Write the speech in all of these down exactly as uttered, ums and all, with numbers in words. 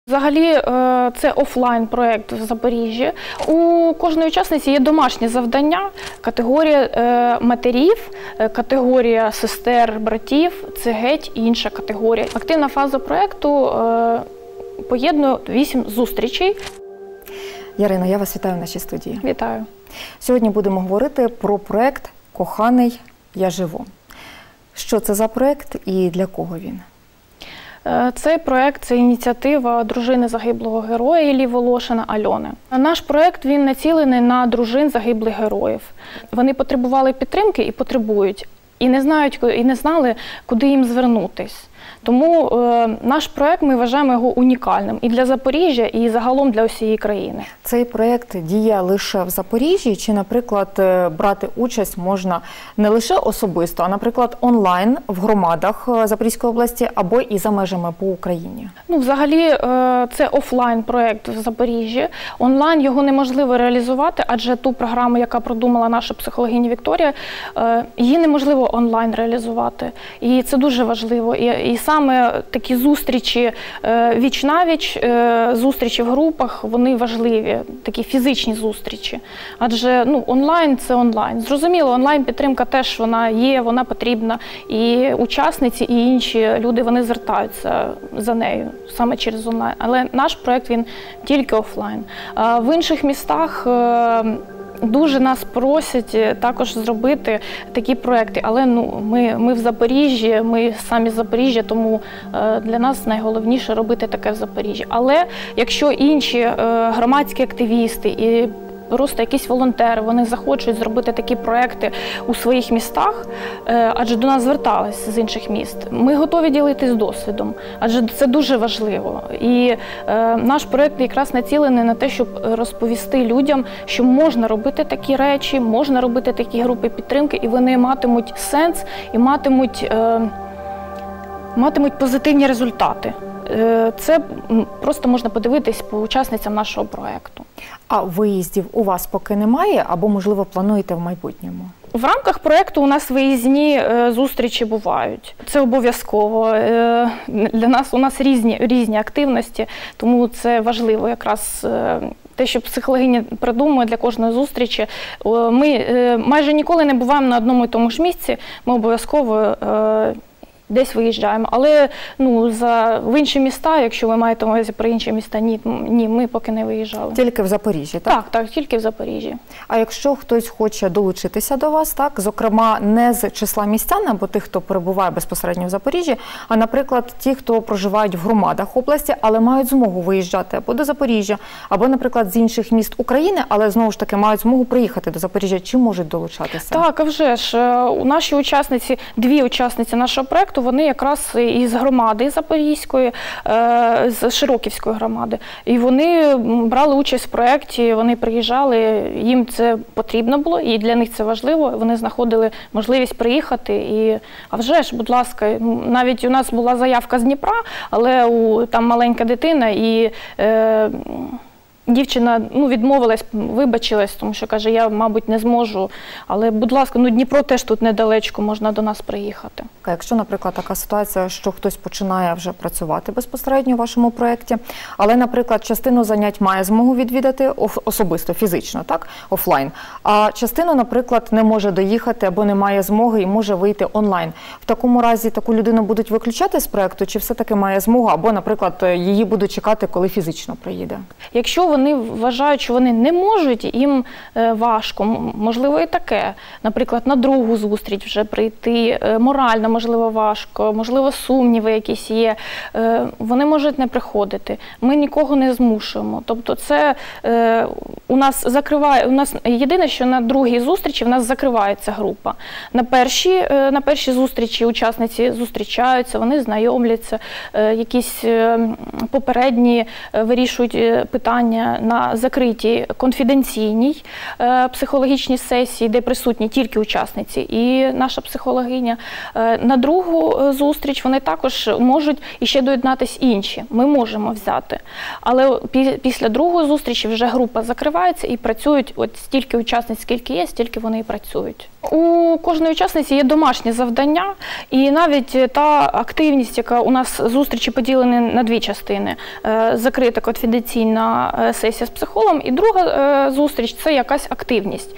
Взагалі, це офлайн-проєкт в Запоріжжі. У кожної учасниці є домашні завдання, категорія матерів, категорія сестер, братів, це геть інша категорія. Активна фаза проєкту поєднує вісім зустрічей. Ярино, я вас вітаю в нашій студії. Вітаю. Сьогодні будемо говорити про проєкт «Коханий, я живу». Що це за проєкт і для кого він? Цей проєкт – це ініціатива дружини загиблого героя Іллі Волошина Альони. Наш проєкт він націлений на дружин загиблих героїв. Вони потребували підтримки і потребують, і не знають, і не знали, куди їм звернутись. Тому е, наш проєкт, ми вважаємо його унікальним і для Запоріжжя, і загалом для усієї країни. Цей проєкт діє лише в Запоріжжі, чи, наприклад, брати участь можна не лише особисто, а, наприклад, онлайн в громадах Запорізької області або і за межами по Україні? Ну, взагалі, е, це офлайн-проєкт в Запоріжжі. Онлайн його неможливо реалізувати, адже ту програму, яка продумала наша психологиня Вікторія, е, її неможливо онлайн реалізувати. І це дуже важливо. І, і саме такі зустрічі віч-навіч, зустрічі в групах, вони важливі, такі фізичні зустрічі. Адже ну, онлайн – це онлайн. Зрозуміло, онлайн-підтримка теж вона є, вона потрібна. І учасниці, і інші люди, вони звертаються за нею, саме через онлайн. Але наш проєкт, він тільки офлайн. В інших містах дуже нас просять також зробити такі проекти, але ну, ми, ми в Запоріжжі, ми самі з Запоріжжя, тому е, для нас найголовніше робити таке в Запоріжжі. Але якщо інші е, громадські активісти і просто якісь волонтери, вони захочуть зробити такі проекти у своїх містах, адже до нас звертались з інших міст. Ми готові ділитись досвідом, адже це дуже важливо. І е, наш проект якраз націлений на те, щоб розповісти людям, що можна робити такі речі, можна робити такі групи підтримки, і вони матимуть сенс і матимуть, е, матимуть позитивні результати. Це просто можна подивитись по учасницям нашого проєкту. А виїздів у вас поки немає, або, можливо, плануєте в майбутньому? В рамках проєкту у нас виїзні зустрічі бувають. Це обов'язково. Для нас у нас різні, різні активності, тому це важливо якраз те, що психологиня придумує для кожної зустрічі. Ми майже ніколи не буваємо на одному і тому ж місці, ми обов'язково десь виїжджаємо. Але ну, за, в інші міста, якщо ви маєте на увазі про інші міста, ні, ні, ми поки не виїжджали. Тільки в Запоріжжі, так? Так, так, тільки в Запоріжжі. А якщо хтось хоче долучитися до вас, так, зокрема, не з числа містян, або тих, хто перебуває безпосередньо в Запоріжжі, а, наприклад, ті, хто проживають в громадах області, але мають змогу виїжджати або до Запоріжжя, або, наприклад, з інших міст України, але, знову ж таки, мають змогу приїхати до Запоріжжя, чи можуть долучатися? Так, а вже ж. У наші учасниці, дві учасниці нашого проєкту, вони якраз із громади Запорізької, з Широківської громади. І вони брали участь в проєкті, вони приїжджали, їм це потрібно було, і для них це важливо. Вони знаходили можливість приїхати. І, а вже ж, будь ласка, навіть у нас була заявка з Дніпра, але у, там маленька дитина, і е, дівчина ну, відмовилась, вибачилась, тому що каже, я, мабуть, не зможу. Але, будь ласка, ну, Дніпро теж тут недалечко, можна до нас приїхати. А якщо, наприклад, така ситуація, що хтось починає вже працювати безпосередньо в вашому проєкті, але, наприклад, частину занять має змогу відвідати особисто, фізично, так, офлайн, а частину, наприклад, не може доїхати або не має змоги і може вийти онлайн. В такому разі таку людину будуть виключати з проєкту, чи все-таки має змогу, або, наприклад, її будуть чекати, коли фізично приїде? Якщо вони вважають, що вони не можуть, їм важко, можливо і таке. Наприклад, на другу зустріч вже прийти, морально, можливо, важко, можливо, сумніви якісь є. Вони можуть не приходити. Ми нікого не змушуємо. Тобто це у нас закриває, у нас єдине, що на другій зустрічі в нас закривається група. На першій, на першій зустрічі учасниці зустрічаються, вони знайомляться, якісь попередні вирішують питання на закритій конфіденційній психологічній сесії, де присутні тільки учасниці і наша психологиня. На другу зустріч вони також можуть іще доєднатися інші. Ми можемо взяти. Але після другої зустрічі вже група закривається і працюють от стільки учасниць, скільки є, стільки вони і працюють. У кожної учасниці є домашні завдання, і навіть та активність, яка у нас зустрічі поділені на дві частини. Закрита конфіденційна сесія з психологом, і друга зустріч – це якась активність.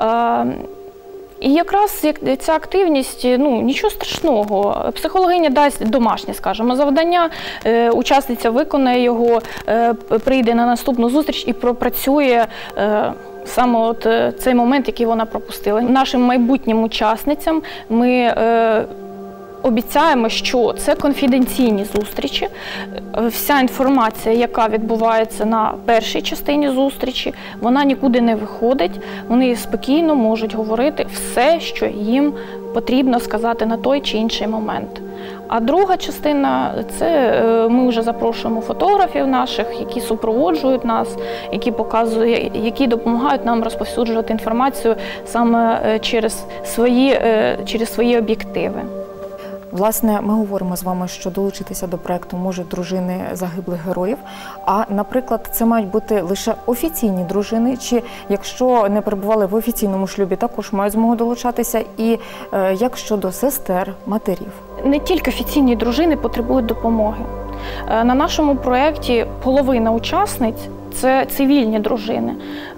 І якраз ця активність, ну, нічого страшного. Психологиня дасть домашнє, скажімо, завдання, учасниця виконає його, прийде на наступну зустріч і пропрацює саме от цей момент, який вона пропустила. Нашим майбутнім учасницям ми е, обіцяємо, що це конфіденційні зустрічі. Вся інформація, яка відбувається на першій частині зустрічі, вона нікуди не виходить. Вони спокійно можуть говорити все, що їм потрібно сказати на той чи інший момент. А друга частина – це ми вже запрошуємо фотографів наших, які супроводжують нас, які показують, які допомагають нам розповсюджувати інформацію саме через свої, через свої об'єктиви. Власне, ми говоримо з вами, що долучитися до проєкту можуть дружини загиблих героїв, а, наприклад, це мають бути лише офіційні дружини, чи якщо не перебували в офіційному шлюбі, також мають змогу долучатися, і е, як щодо сестер, матерів? Не тільки офіційні дружини потребують допомоги. На нашому проєкті половина учасниць – це цивільні дружини.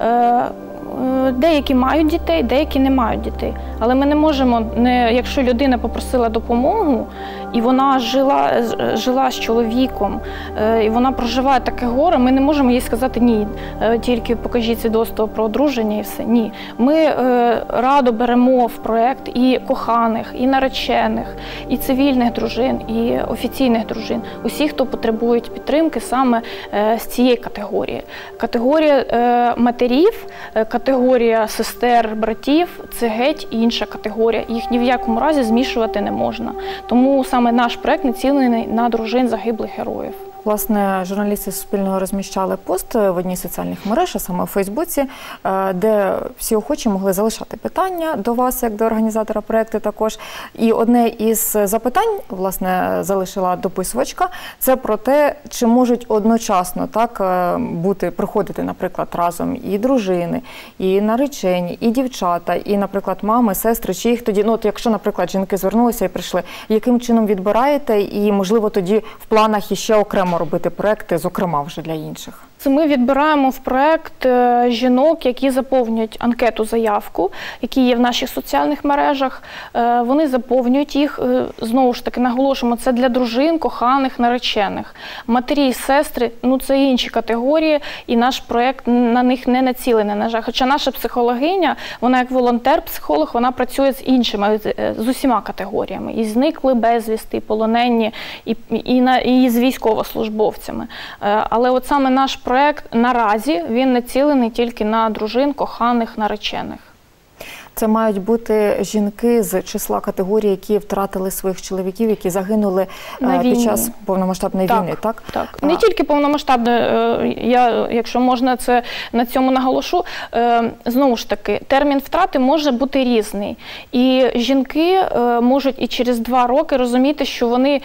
Деякі мають дітей, деякі не мають дітей. Але ми не можемо, не, якщо людина попросила допомогу, і вона жила, жила з чоловіком, і вона проживає таке горе, ми не можемо їй сказати «ні, тільки покажіть свідоцтво про одруження» і все. Ні. Ми радо беремо в проєкт і коханих, і наречених, і цивільних дружин, і офіційних дружин. Усі, хто потребують підтримки саме з цієї категорії. Категорія матерів, категорія сестер, братів – це геть інша категорія. Їх ні в якому разі змішувати не можна. Тому саме наш проєкт націлений на дружин загиблих героїв. Власне, журналісти Суспільного розміщали пост в одній з соціальних мереж, а саме у Фейсбуці, де всі охочі могли залишати питання до вас, як до організатора проєкту також. І одне із запитань, власне, залишила дописувачка, це про те, чи можуть одночасно так бути, приходити, наприклад, разом і дружини, і наречені, і дівчата, і, наприклад, мами, сестри, чи їх тоді, ну, от якщо, наприклад, жінки звернулися і прийшли, яким чином відбираєте, і, можливо, тоді в планах іще окремо робити проекти, зокрема, вже для інших? Ми відбираємо в проєкт жінок, які заповнюють анкету-заявку, які є в наших соціальних мережах. Вони заповнюють їх, знову ж таки, наголошуємо, це для дружин, коханих, наречених. Матері і сестри, ну це інші категорії, і наш проєкт на них не націлений, на жаль. Хоча наша психологиня, вона як волонтер-психолог, вона працює з іншими, з усіма категоріями. І зникли безвісти, і полонені, і, і, і, і з військовослужбовцями. Але от саме наш проєкт наразі, він націлений тільки на дружин, коханих, наречених. Це мають бути жінки з числа категорій, які втратили своїх чоловіків, які загинули на під війні. Час повномасштабної так, війни, так? Так, не а... тільки повномасштабної, я, якщо можна, це на цьому наголошу. Знову ж таки, термін втрати може бути різний. І жінки можуть і через два роки розуміти, що вони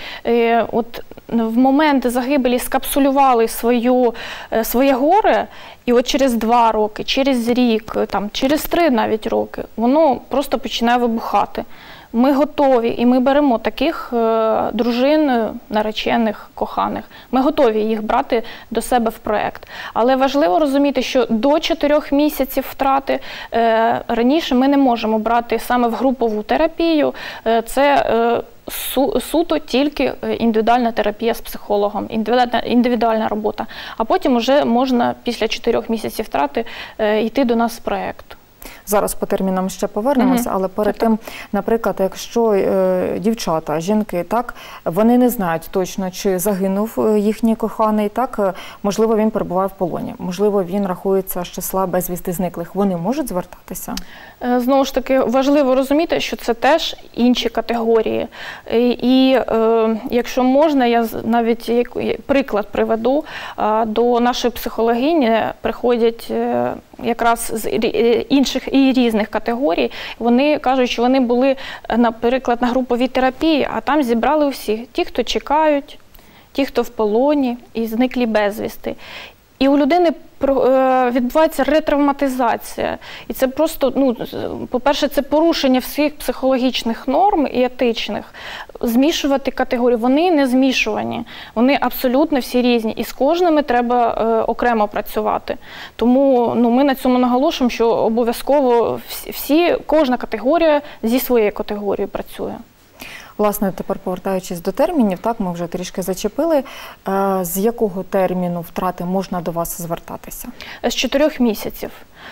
от в момент загибелі скапсулювали свою, своє горе, і от через два роки, через рік, там, через три навіть роки, воно просто починає вибухати. Ми готові, і ми беремо таких е, дружин, наречених, коханих. Ми готові їх брати до себе в проєкт. Але важливо розуміти, що до чотирьох місяців втрати е, раніше ми не можемо брати саме в групову терапію. Е, це е, Су, суто тільки індивідуальна терапія з психологом, індивідуальна, індивідуальна робота. А потім вже можна після чотирьох місяців втрати е, йти до нас в проєкт. Зараз по термінам ще повернемося, але перед тим, наприклад, якщо е, дівчата, жінки, так, вони не знають точно, чи загинув їхній коханий, так, е, можливо, він перебуває в полоні, можливо, він рахується з числа безвісти зниклих, вони можуть звертатися? Е, Знову ж таки, важливо розуміти, що це теж інші категорії. І, і е, якщо можна, я з- навіть як- приклад приведу. Е, До нашої психологині приходять е, якраз з рі- е, інших і різних категорій. Вони кажуть, що вони були, е, наприклад, на груповій терапії, а там зібрали усіх. Ті, хто чекають, ті, хто в полоні і зниклі безвісти. І у людини про- е, відбувається ретравматизація. І це просто, ну, з- по-перше, це порушення всіх психологічних норм і етичних. Змішувати категорії. Вони не змішувані. Вони абсолютно всі різні. І з кожними треба е, окремо працювати. Тому ну, ми на цьому наголошуємо, що обов'язково всі, всі, кожна категорія зі своєю категорією працює. Власне, тепер повертаючись до термінів, так, ми вже трішки зачепили. Е, З якого терміну втрати можна до вас звертатися? З чотирьох місяців.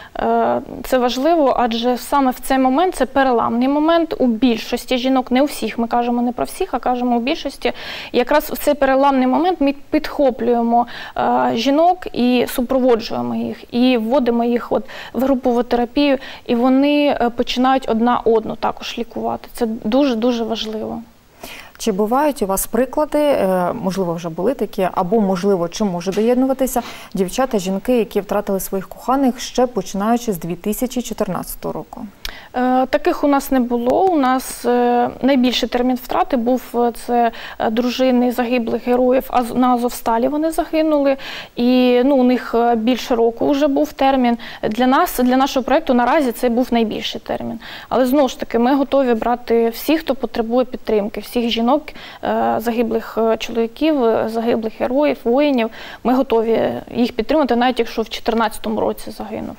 Е, Це важливо, адже саме в цей момент це переламний момент у більшості жінок, не у всіх, ми кажемо не про всіх, а кажемо у більшості. І якраз в цей переламний момент ми підхоплюємо е, жінок і супроводжуємо їх, і вводимо їх от в групову терапію, і вони е, починають одна одну також лікувати. Це дуже-дуже важливо. Чи бувають у вас приклади, е, можливо, вже були такі, або, можливо, чи може доєднуватися дівчата, жінки, які втратили своїх коханих ще починаючи з дві тисячі чотирнадцятого року? Е, Таких у нас не було. У нас е, найбільший термін втрати був е, це е, дружини загиблих героїв Аз- на Азовсталі. Вони загинули, і ну, у них е, більше року вже був термін. Для нас, для нашого проєкту наразі це був найбільший термін. Але знову ж таки, ми готові брати всіх, хто потребує підтримки, всіх жінок, е, загиблих е, чоловіків, е, загиблих героїв, воїнів. Ми готові їх підтримати, навіть якщо в дві тисячі чотирнадцятому році загинув.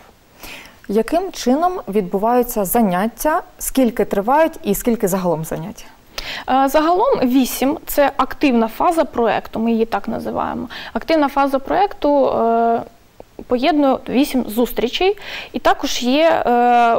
Яким чином відбуваються заняття, скільки тривають і скільки загалом занять? Е, Загалом вісім – це активна фаза проєкту, ми її так називаємо. Активна фаза проєкту е, поєднує вісім зустрічей, і також є е,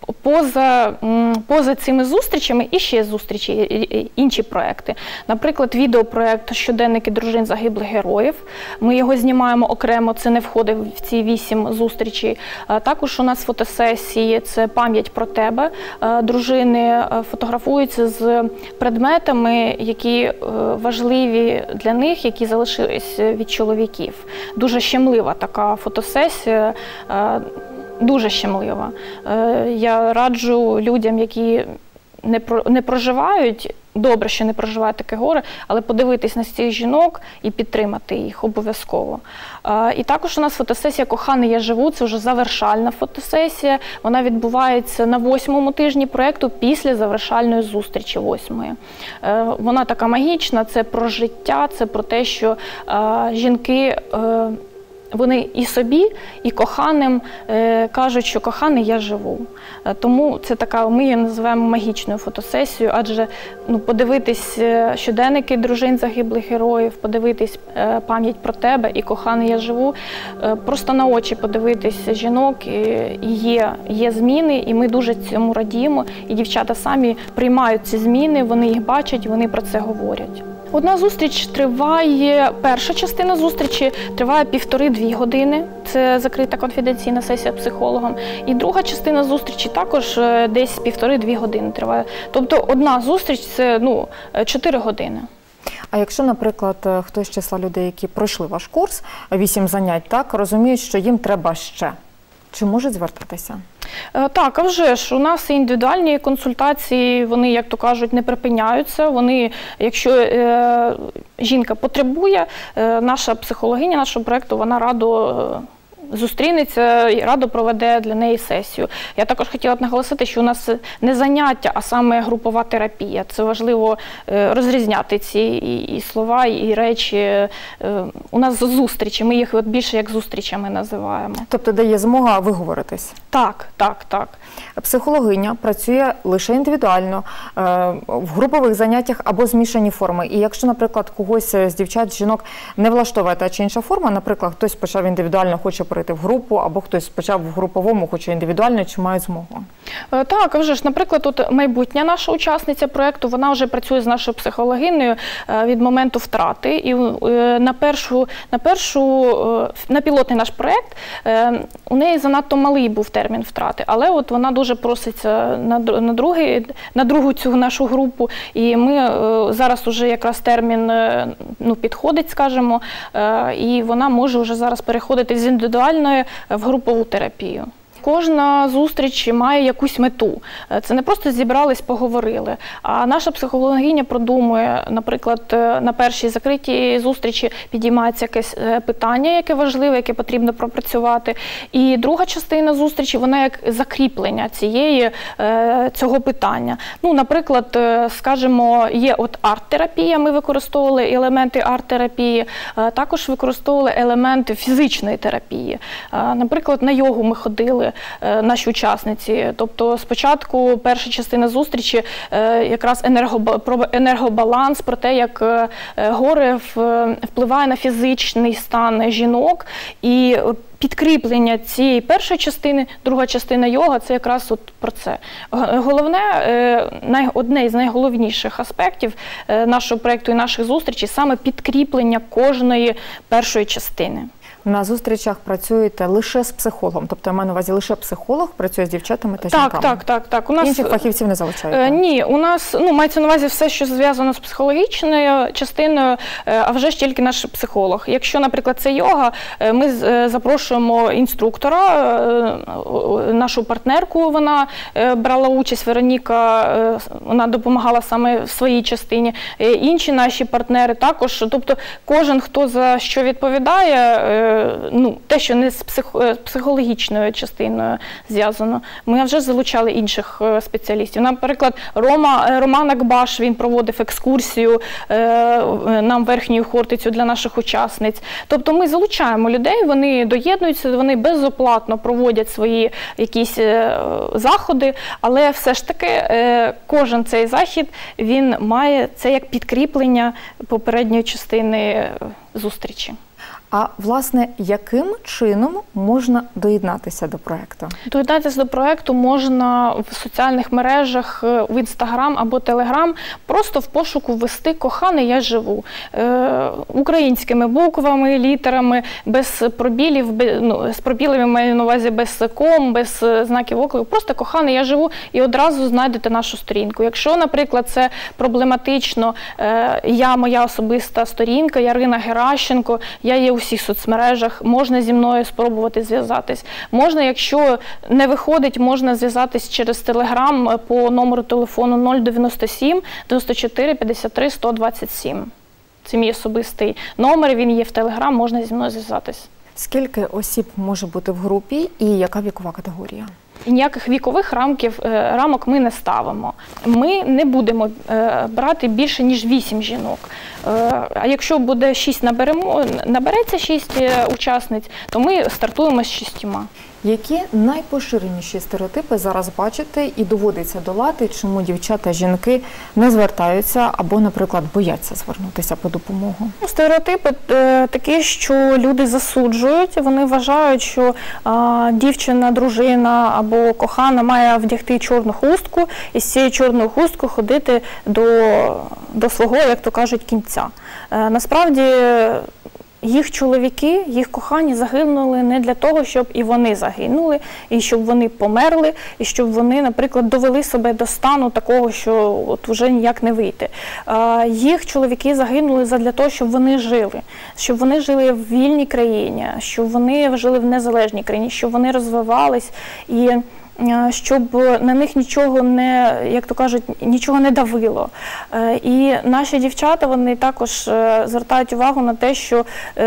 поза, м, поза цими зустрічами і ще зустрічі, і- і- інші проекти. Наприклад, відеопроект «Щоденники дружин загиблих героїв». Ми його знімаємо окремо, це не входить в ці вісім зустрічей. Е, Також у нас фотосесії, це «Пам'ять про тебе». Е, Дружини е, фотографуються з предметами, які е, важливі для них, які залишились від чоловіків. Дуже щемлива така фотосесія, е, дуже щемлива. Е, Я раджу людям, які не про- не проживають, добре, що не проживають таке горе, але подивитись на цих жінок і підтримати їх обов'язково. Е, І також у нас фотосесія «Коханий, я живу», це вже завершальна фотосесія. Вона відбувається на восьмому тижні проєкту після завершальної зустрічі восьмої. Е, Вона така магічна, це про життя, це про те, що е, жінки е, вони і собі, і коханим е, кажуть, що коханий, я живу. Е, Тому це така, ми її називаємо магічною фотосесією, адже ну, подивитись е, щоденники дружин загиблих героїв, подивитись е, пам'ять про тебе і коханий, я живу, е, просто на очі подивитись жінок, і, і є, є зміни, і ми дуже цьому радіємо, і дівчата самі приймають ці зміни, вони їх бачать, вони про це говорять. Одна зустріч триває, перша частина зустрічі триває півтори-дві години, це закрита конфіденційна сесія з психологом. І друга частина зустрічі також е, десь півтори-дві години триває. Тобто одна зустріч – це ну, чотири години. А якщо, наприклад, хтось з числа людей, які пройшли ваш курс, вісім занять, так, розуміють, що їм треба ще, чи можуть звертатися? Е, Так, а вже ж, у нас індивідуальні консультації, вони, як то кажуть, не припиняються. Вони, якщо е, жінка потребує, е, наша психологиня нашого проєкту, вона радо е, зустрінеться і радо проведе для неї сесію. Я також хотіла б наголосити, що у нас не заняття, а саме групова терапія. Це важливо е, розрізняти ці і, і слова, і речі. Е, У нас зустрічі, ми їх от більше як зустрічами називаємо. Тобто, де є змога виговоритись? Так, так, так. Психологиня працює лише індивідуально, е, в групових заняттях або змішані форми. І якщо, наприклад, когось з дівчат, жінок не влаштовує та чи інша форма, наприклад, хтось почав індивідуально, хоче створити в групу, або хтось почав в груповому, хоча індивідуально, чи мають змогу? Так, а вже ж, наприклад, тут майбутня наша учасниця проєкту, вона вже працює з нашою психологинею від моменту втрати. І на першу, на першу, на пілотний наш проєкт у неї занадто малий був термін втрати, але от вона дуже проситься на, на, другий, на другу цю нашу групу, і ми зараз уже якраз термін ну, підходить, скажімо, і вона може вже зараз переходити з індивідуальної в групову терапію. Кожна зустріч має якусь мету. Це не просто зібрались, поговорили, а наша психологиня продумує, наприклад, на першій закритій зустрічі підіймається якесь питання, яке важливе, яке потрібно пропрацювати. І друга частина зустрічі, вона як закріплення цієї, цього питання. Ну, наприклад, скажімо, є от арт-терапія, ми використовували елементи арт-терапії, також використовували елементи фізичної терапії. Наприклад, на йогу ми ходили, наші учасниці. Тобто спочатку перша частина зустрічі якраз про енергобаланс, про те, як горе впливає на фізичний стан жінок, і підкріплення цієї першої частини, друга частина йога – це якраз от про це. Головне, одне із найголовніших аспектів нашого проєкту і наших зустрічей – саме підкріплення кожної першої частини. На зустрічах працюєте лише з психологом, тобто я маю на увазі лише психолог працює з дівчатами та жінками? Так, так, так, так. У нас інших фахівців не залучаєте? Ні, у нас, ну, мається на увазі все, що зв'язано з психологічною частиною, а вже ж тільки наш психолог. Якщо, наприклад, це йога, ми запрошуємо інструктора, нашу партнерку, вона брала участь, Вероніка, вона допомагала саме в своїй частині, інші наші партнери також, тобто кожен, хто за що відповідає, ну, те, що не з психологічною частиною зв'язано. Ми вже залучали інших спеціалістів. Наприклад, Рома, Роман Акбаш, він проводив екскурсію нам верхньою Хортицю для наших учасниць. Тобто ми залучаємо людей, вони доєднуються, вони безоплатно проводять свої якісь заходи, але все ж таки кожен цей захід, він має це як підкріплення попередньої частини зустрічі. А, власне, яким чином можна доєднатися до проєкту? Доєднатися до проєкту можна в соціальних мережах, в Інстаграм або Телеграм, просто в пошуку ввести «Коханий, я живу». Е, українськими буквами, літерами, без пробілів, без, ну, з пробілами маю на увазі без ком, без знаків оклику, просто «Коханий, я живу» і одразу знайдете нашу сторінку. Якщо, наприклад, це проблематично, е, я, моя особиста сторінка, Ярина Геращенко, я є у всіх соцмережах, можна зі мною спробувати зв'язатись. Можна, якщо не виходить, можна зв'язатись через Телеграм по номеру телефону нуль дев'яносто сім дев'яносто чотири п'ятдесят три сто двадцять сім. Це мій особистий номер, він є в Телеграм, можна зі мною зв'язатись. Скільки осіб може бути в групі і яка вікова категорія? І ніяких вікових рамків, рамок ми не ставимо. Ми не будемо брати більше, ніж вісім жінок. А якщо буде шість наберемо, набереться шість учасниць, то ми стартуємо з шістьма. Які найпоширеніші стереотипи зараз бачите і доводиться долати, чому дівчата, жінки не звертаються або, наприклад, бояться звернутися по допомогу? Стереотипи такі, що люди засуджують, вони вважають, що а, дівчина, дружина або кохана має вдягти чорну хустку і з цією чорною хусткою ходити до, до свого, як то кажуть, кінця. А, насправді, їх чоловіки, їх кохані загинули не для того, щоб і вони загинули, і щоб вони померли, і щоб вони, наприклад, довели себе до стану такого, що от вже ніяк не вийти. Їх чоловіки загинули для того, щоб вони жили, щоб вони жили в вільній країні, щоб вони жили в незалежній країні, щоб вони розвивались і щоб на них нічого не, як то кажуть, нічого не давило. І наші дівчата, вони також звертають увагу на те, що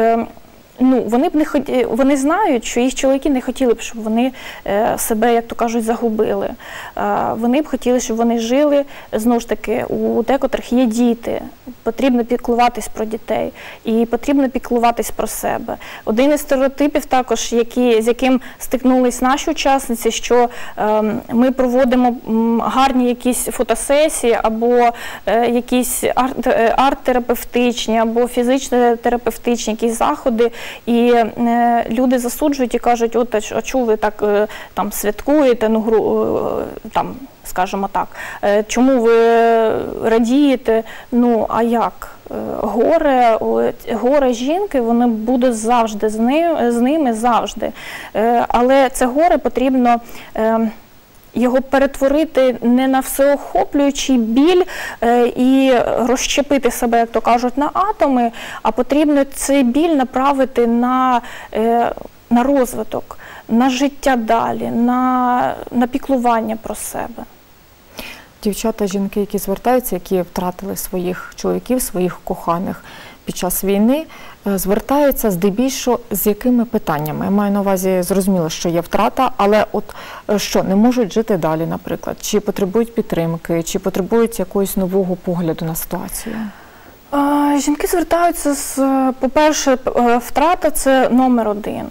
ну, вони б не хоті... вони знають, що їх чоловіки не хотіли б, щоб вони себе, як то кажуть, загубили. Вони б хотіли, щоб вони жили, знову ж таки, у декотрих є діти, потрібно піклуватись про дітей і потрібно піклуватись про себе. Один із стереотипів також, які, з яким стикнулись наші учасниці, що е, ми проводимо гарні якісь фотосесії або е, якісь арт, арт-терапевтичні або фізично-терапевтичні якісь заходи, І е, люди засуджують і кажуть, от, а чому ви так е, там святкуєте, ну, гру, е, там, скажімо так, е, чому ви радієте, ну, а як? Горе, горе жінки, воно буде завжди з ними, з ними завжди. Але це горе потрібно його перетворити не на всеохоплюючий біль і розщепити себе, як то кажуть, на атоми, а потрібно цей біль направити на, на розвиток, на життя далі, на, на піклування про себе. Дівчата, жінки, які звертаються, які втратили своїх чоловіків, своїх коханих під час війни, звертаються здебільшого з якими питаннями? Я маю на увазі, зрозуміло, що є втрата, але от що, не можуть жити далі, наприклад? Чи потребують підтримки, чи потребують якогось нового погляду на ситуацію? Жінки звертаються з, по-перше, втрата – це номер один.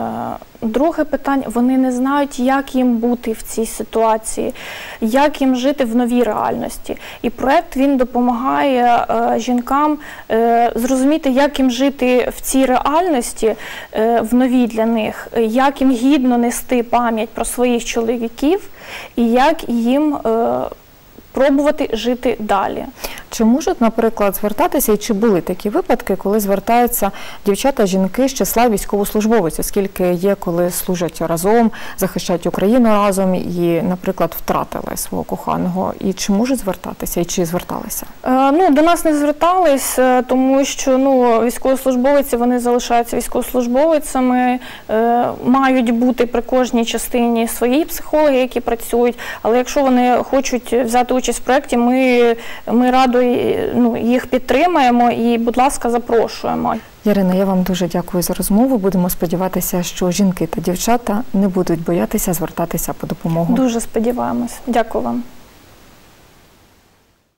Друге питання – вони не знають, як їм бути в цій ситуації, як їм жити в новій реальності. І проєкт, він допомагає жінкам зрозуміти, як їм жити в цій реальності, в новій для них, як їм гідно нести пам'ять про своїх чоловіків і як їм пробувати жити далі. Чи можуть, наприклад, звертатися, і чи були такі випадки, коли звертаються дівчата, жінки з числа військовослужбовців, оскільки є, коли служать разом, захищають Україну разом і, наприклад, втратили свого коханого. І чи можуть звертатися, і чи зверталися? Е, ну, до нас не звертались, тому що ну, військовослужбовці, вони залишаються військовослужбовцями, е, мають бути при кожній частині свої психологи, які працюють, але якщо вони хочуть взяти участь в проєкті, ми, ми радо ну, їх підтримаємо і, будь ласка, запрошуємо. Ярина, я вам дуже дякую за розмову. Будемо сподіватися, що жінки та дівчата не будуть боятися звертатися по допомогу. Дуже сподіваємось. Дякую вам.